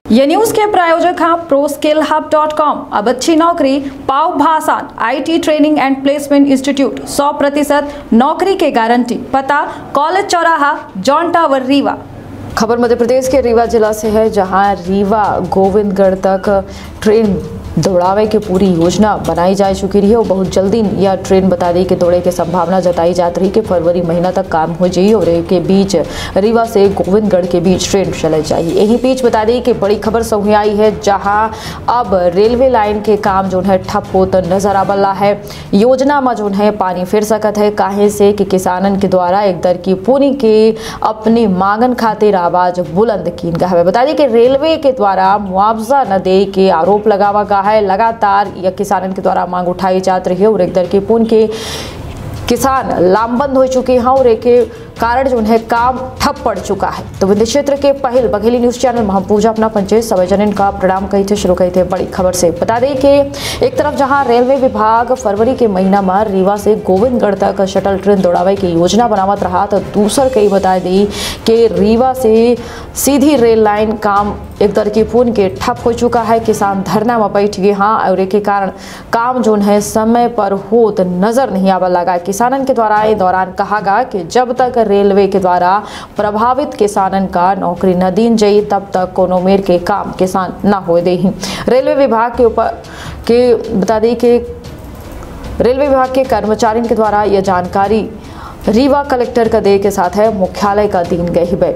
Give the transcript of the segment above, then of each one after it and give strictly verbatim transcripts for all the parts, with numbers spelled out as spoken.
ये न्यूज के प्रायोजक हैं pro skill hub dot com. अब अच्छी नौकरी पाओ भाषण IT training and placement institute सौ प्रतिशत नौकरी के गारंटी। पता कॉलेज चौराहा जॉन टावर रीवा। खबर मध्य प्रदेश के रीवा जिला से है, जहां रीवा गोविंदगढ़ तक ट्रेन दौड़ावे की पूरी योजना बनाई जा चुकी रही है और बहुत जल्दी यह ट्रेन बता दी कि दौड़े की संभावना जताई जाती रही कि फरवरी महीना तक काम हो जाए और के बीच रीवा से गोविंदगढ़ के बीच ट्रेन चले जाए। यही बीच बता दी कि बड़ी खबर सामने आई है, जहां अब रेलवे लाइन के काम जो है ठप होता नजर आ रहा है। योजना में जो है पानी फिर सकत है, काहे से कि किसानन के द्वारा एक दर की पूरी के अपनी मांगन खातिर आवाज बुलंद की है। बता दी कि रेलवे के द्वारा मुआवजा न दे के आरोप लगावा है। लगातार यह किसानन के द्वारा मांग उठाई जाती रही है और एक दर के पूर्ण के किसान लामबंद हो चुके हैं और एक कारण जो है काम ठप पड़ चुका है। तो विंध्य क्षेत्र के पहल बघेली न्यूज चैनल महापूजा अपना पंचायत सभी जनन का प्रणाम कही थे शुरू कही थे बड़ी खबर से। बता दें कि एक तरफ जहां रेलवे विभाग फरवरी के महीना में रीवा से गोविंदगढ़ तक शटल ट्रेन दौड़ावे की योजना बनावत रहा, तो दूसर कई बता दी कि रीवा से सीधी रेल लाइन काम एक तरह की पूर्ण के ठप हो चुका है। किसान धरना में बैठ गए हाँ और एक कारण काम जो है समय पर होत नजर नहीं आवा लगा। किसानन के द्वारा इस दौरान कहा गया कि जब तक रेलवे के द्वारा प्रभावित किसानन का नौकरी न दी जाए तब तक कोनो मेर के काम किसान न हो दे। रेलवे विभाग के ऊपर के बता दें कि रेलवे विभाग के कर्मचारियों के द्वारा यह जानकारी रीवा कलेक्टर का दे के साथ है मुख्यालय का दीन गई है।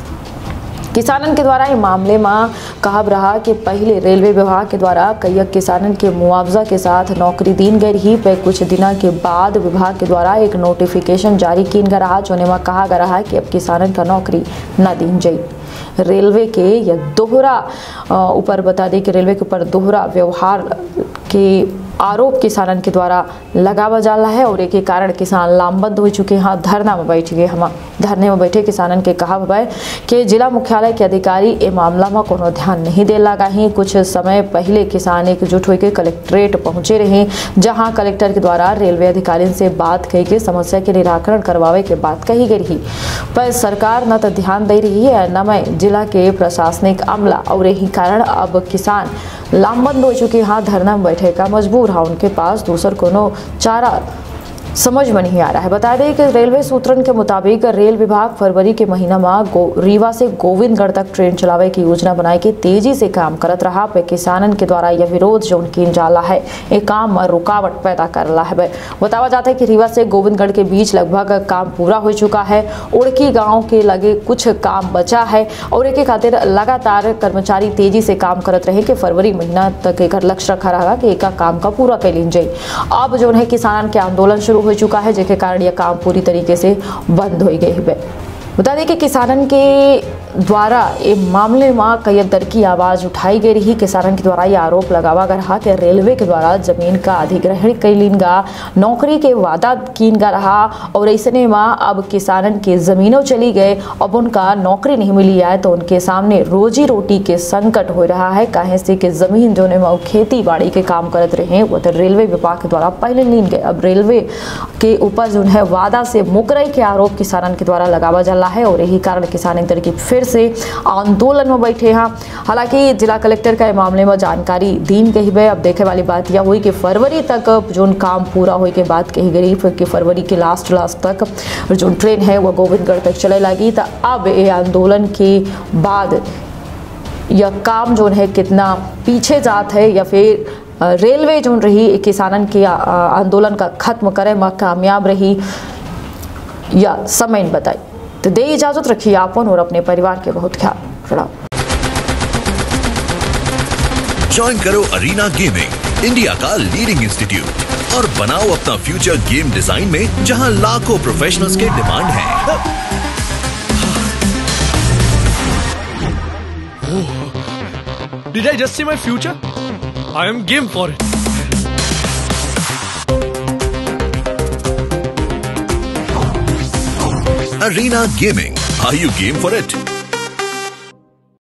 किसानन के द्वारा इस मामले में कहा रहा कि पहले रेलवे विभाग के द्वारा कई किसानन के मुआवजा के साथ नौकरी दी गई रही, पे कुछ दिनों के बाद विभाग के द्वारा एक नोटिफिकेशन जारी किया गया रहा, जोने में कहा गया रहा कि अब किसानन का नौकरी न दी जाए। रेलवे के यह दोहरा ऊपर बता दें कि रेलवे के ऊपर दोहरा व्यवहार के आरोप किसानन के द्वारा लगावा जाला है और एक कारण किसान लामबंद हो चुके हैं, धरना में बैठ गए। हम धरने में बैठे किसानन के कहा है कि जिला मुख्यालय के अधिकारी ए मामला में कोनो ध्यान नहीं दे लगा ही। कुछ समय पहले किसान एकजुट होकर कलेक्ट्रेट पहुंचे रहे, जहां कलेक्टर के द्वारा रेलवे अधिकारियों से बात कही के समस्या के निराकरण करवावे के बात कही गई रही, पर सरकार न तो ध्यान दे रही है न मैं जिला के प्रशासनिक अमला और यही कारण अब किसान लामबंद हो चुके हैं, धरना में बैठे का मजबूर है। उनके पास दूसर कोनो चारा समझ में नहीं आ रहा है। बता दें कि रेलवे सूत्रन के मुताबिक रेल विभाग फरवरी के महीना में रीवा से गोविंदगढ़ तक ट्रेन चलावे की योजना बनाई के तेजी से काम करत रहा, पे किसानन के द्वारा यह विरोध जो उनकी जाला है एक काम में रुकावट पैदा कर रहा है। बतावा जाता है कि रीवा से गोविंदगढ़ के बीच लगभग काम पूरा हो चुका है, उड़की गाँव के लगे कुछ काम बचा है और एक खातिर लगातार कर्मचारी तेजी से काम करत रहे कि फरवरी महीना तक एक लक्ष्य रखा रहा कि एक काम का पूरा कर ली जाए। अब जो है किसान के आंदोलन शुरू हो चुका है, जिसके कारण यह काम पूरी तरीके से बंद हो गई है। बता दें कि किसानन के द्वारा ये मामले में कई दर की आवाज उठाई गई रही। किसानन के द्वारा यह आरोप लगावा गया रहा कि रेलवे के द्वारा जमीन का अधिग्रहण कैलिन गा, नौकरी के वादा कीन गा रहा और ऐसे में अब किसानन के जमीनों चली गए, अब उनका नौकरी नहीं मिली है तो उनके सामने रोजी रोटी के संकट हो रहा है। काहे से कि जमीन जो ने खेती बाड़ी के काम करते रहे वो तो रेलवे विभाग के द्वारा पहले लीन गए। अब रेलवे के ऊपर जो है वादा से मुकरई के आरोप किसानन के द्वारा लगावा जा है और यही कारण किसान एक तरह की फिर से आंदोलन में बैठे हैं। हालांकि जिला कलेक्टर का मामले में जानकारी दीन कही है। अब देखे वाली बात यह हुई कि फरवरी तक जो काम पूरा होने के बाद कही गई फिर कि फरवरी के लास्ट लास्ट तक जो ट्रेन है वह गोविंदगढ़ तक चले लगी। तो अब ये आंदोलन के बाद यह काम जो है कितना पीछे जात है या फिर रेलवे जो रही किसानन के आंदोलन का खत्म करे में कामयाब रही या समय बताई। तो दे इजाजत रखिए आपन और अपने परिवार के बहुत ख्याल। ज्वाइन करो अरीना गेमिंग, इंडिया का लीडिंग इंस्टीट्यूट और बनाओ अपना फ्यूचर गेम डिजाइन में जहां लाखों प्रोफेशनल्स के डिमांड है। Did I just see my future? I am game for it. Arena Gaming. Are you game for it?